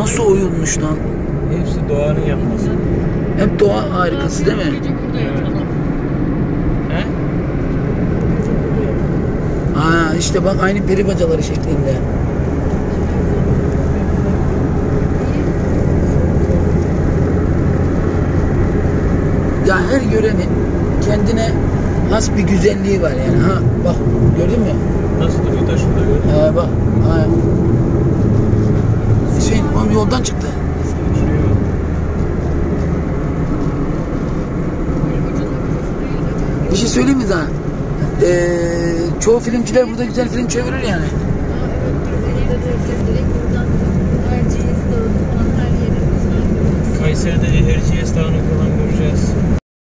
nasıl oyulmuş lan? Hepsi doğanın yapması. Hep doğa harikası değil mi? Evet. He? Aa işte bak aynı peri bacaları şeklinde. Ya her görenin kendine has bir güzelliği var yani. Ha bak gördün mü? Nasıl duruyor da şurada gördün? Bak. Ha. Hüseyin oğlum yoldan çıktı. Bir şey söyleyeyim mi daha? Çoğu filmciler burada güzel film çevirir yani. Kayseri'de Erciyes Dağı'nı falan göreceğiz.